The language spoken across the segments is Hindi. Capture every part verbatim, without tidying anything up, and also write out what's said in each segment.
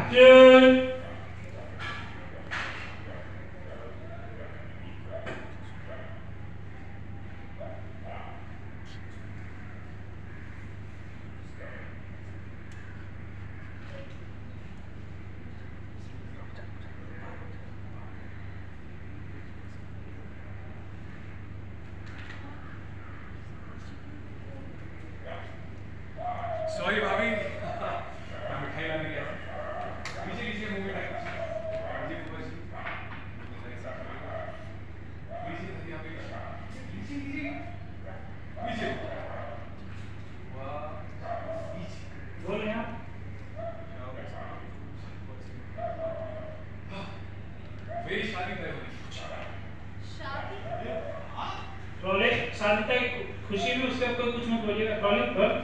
Action! सॉरी भाभी, मैं मिठाई लाने गया था। पीछे लीजिए मुंह मिठाई। लीजिए बुआ जी। मेरे साथ लीजिए धनिया पे। लीजिए लीजिए। लीजिए। वाह। लीजिए। बोल यहाँ। मेरी शादी तय हो गई। शादी? रोले शादी तक खुशी में उससे कोई कुछ मत बोलिएगा। रोलिंग कर।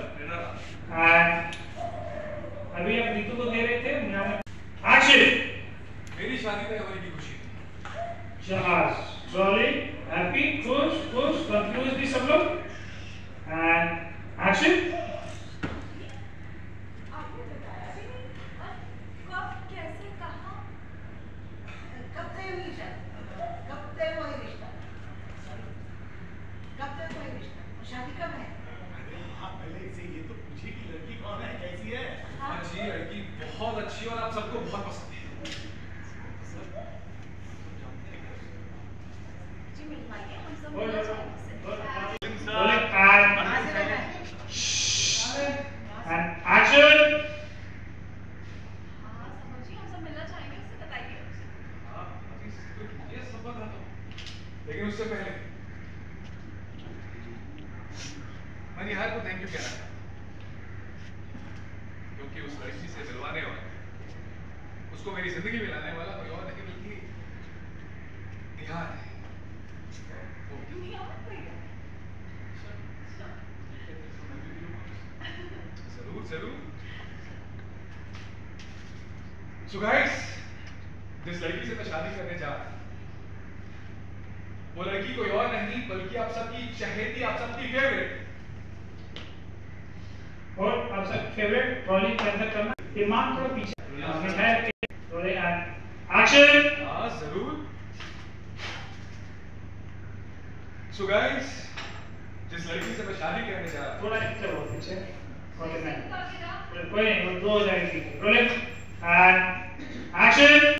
अभी आप रीतू को दे रहे थे नाम। एक्शन! मेरी शादी तय होने की खुशी थी। शाबाश। रोलिंग हैप्पी खुश खुश कंफ्यूज भी सब लोग। And action! आपने बताया भी नहीं। कब, कैसे, कहाँ? कब तय हुई शादी? कब तय हुआ ये रिश्ता? कब तय हुआ ये रिश्ता? शादी कब है? हाँ, पहले इसे ये तो पूछिए कि लड़की कौन है, कैसी है? हाँ जी, लड़की बहुत अच्छी और आप सबको बहुत पसंद है। जी मिलवाइए, हम सब बोल, मिलना बोल, चाहेंगे। बोल, सर। रोलिंग एंड कहाँ से रहना है? And action! हाँ, समझिए, हम सब मिलना चाहेंगे, उससे बताइए। हाँ, अभी तो ये सब बता दो। लेकिन उससे पहले मैं निहार को थैंक यू कहना चाहता हूं, क्योंकि उस लड़की से मिलवाने वाला, उसको मेरी जिंदगी में लाने वाला कोई और नहीं बल्कि निहार है। वो दुनिया में कोई है। जरूर जरूर। So guys, जिस लड़की से मैं शादी करने जा रहा हूं, वो लड़की कोई और नहीं बल्कि आप सबकी चहेती, आप सबकी फेवरेट। और आप सब फेवरेट रोलिंग के अंदर करना। दिमाग थोड़ा पीछे। मिठाई रोलिंग एंड एक्शन! हाँ जरूर। So guys, जिस लड़की से मैं शादी करने जा रहा हूं, थोड़ा चलो पीछे। रोलिंग इसका क्या? कोई नहीं, वो दो हो जाएगी। Rolling and action!